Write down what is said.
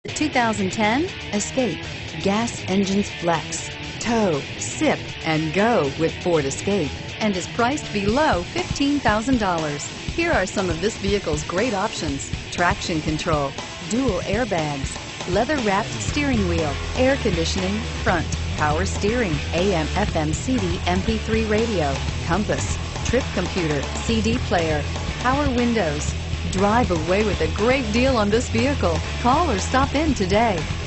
The 2010 Escape. Gas engines flex, tow, sip, and go with Ford Escape, and is priced below $15,000. Here are some of this vehicle's great options: traction control, dual airbags, leather-wrapped steering wheel, air conditioning, front, power steering, AM/FM CD MP3 radio, compass, trip computer, CD player, power windows. Drive away with a great deal on this vehicle. Call or stop in today.